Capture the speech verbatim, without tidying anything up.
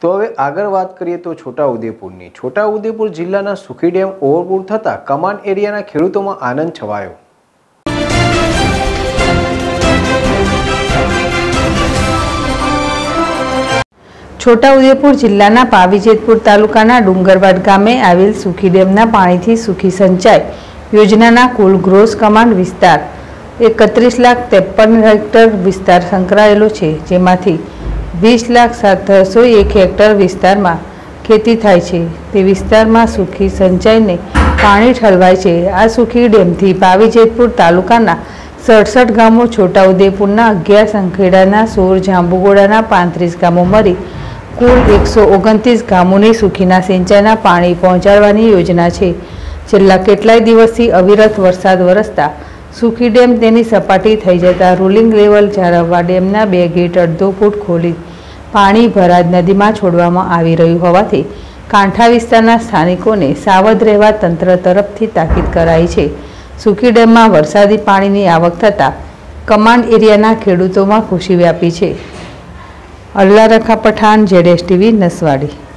तो हवे आगळ वात करीए तो छोटाउदेपुरनी। छोटाउदेपुर जिल्लाना सुखी डेम ओवरफ्लो थता कमांड एरियाना खेडूतोमां आनंद छवायो। छोटाउदेपुर जिल्लाना पावीजेतपुर तालुकाना डुंगरवाड गामे आवेल सुखी डेमना पाणीथी सुखी सिंचाई योजनाना कुल ग्रोस कमांड विस्तार एकत्रीस लाख त्रेपन हेक्टर विस्तार संकळायेलो छे, जेमांथी वीस लाख सत्तरसो एक हेक्टर विस्तार में खेती थाय छे। ते विस्तार में सुखी सिंचाई ने पाणी ठलवाय छे। आ सुखी डेम थी पावीजेतपुर तालुकाना सड़सठ गामों, छोटाउदेपुरना अगियार, संखेड़ाना सोळ, जांबुगोड़ाना पैंतीस गामों मळी कुल एक सौ ओगणतीस गामोने सुखीना सिंचाईना पाणी पहोंचाडवानी योजना छे। छेल्ला केटलाय दिवसथी अविरत वरसाद वरसता सुखी डेम तेनी सपाटी थई जता रोलिंग लेवल जाळववा डेमना बे गेट अर्धो फूट खोली पाणी भराज नदीमां छोडवामां आवी रह्युं होवाथी कांठा विस्ताરના સ્થાનિકોને સાવધ રહેવા તંત્ર તરફથી તાકીદ કરાઈ છે। સુખી ડેમમાં વરસાદી પાણીની આવક થતાં કમાન્ડ એરિયાના ખેડૂતોમાં ખુશી વ્યાપી છે। અલ્લા રખા પઠાણ, જેડેશ ટીવી, નસવાડી।